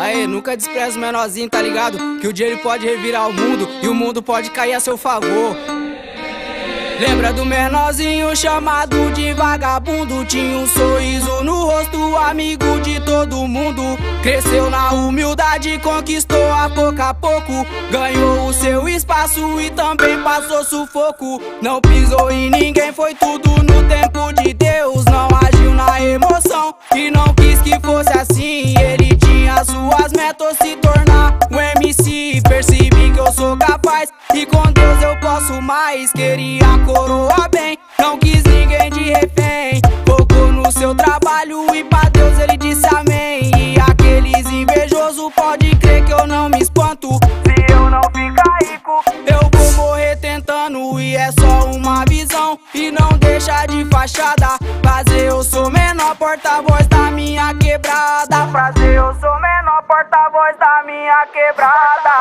Aê, nunca despreza o menorzinho, tá ligado? Que o dia ele pode revirar o mundo e o mundo pode cair a seu favor. Lembra do menorzinho chamado de vagabundo? Tinha um sorriso no rosto, amigo de todo mundo. Cresceu na humildade, conquistou a pouco. Ganhou o seu espaço e também passou sufoco. Não pisou em ninguém, foi tudo no tempo de Deus. Não agiu na emoção e não quis que fosse assim. Ele tinha suas metas, se tornar um MC. Percebi que eu sou capaz e com Deus eu posso mais. Queria coroa bem, não quis ninguém de refém. Focou no seu trabalho e pra Deus ele disse amém. E aqueles invejosos pode crer que eu não me espanto. Se eu não ficar rico, eu vou morrer tentando. E é só uma visão e não deixa de fachada. Prazer, eu sou menor porta-voz da minha quebrada. Prazer, eu sou menor porta-voz da minha quebrada.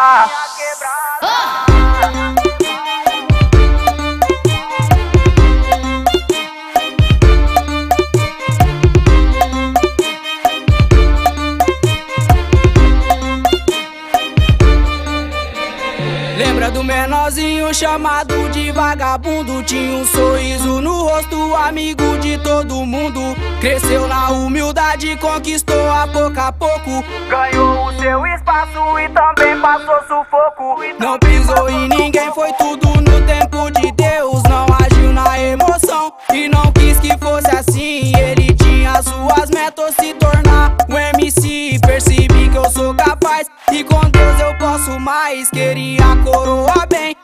Lembra do menorzinho chamado de vagabundo? Tinha um sorriso no rosto, amigo de todo mundo. Cresceu na humildade, conquistou a pouco. Ganhou o seu espaço e também passou sufoco. Não pisou em ninguém, foi tudo no tempo de Deus. Não agiu na emoção e não quis que fosse assim. Ele tinha suas metas, se tornar um MC. Percebi que eu sou capaz e com Deus eu posso mais. Queria coroa bem,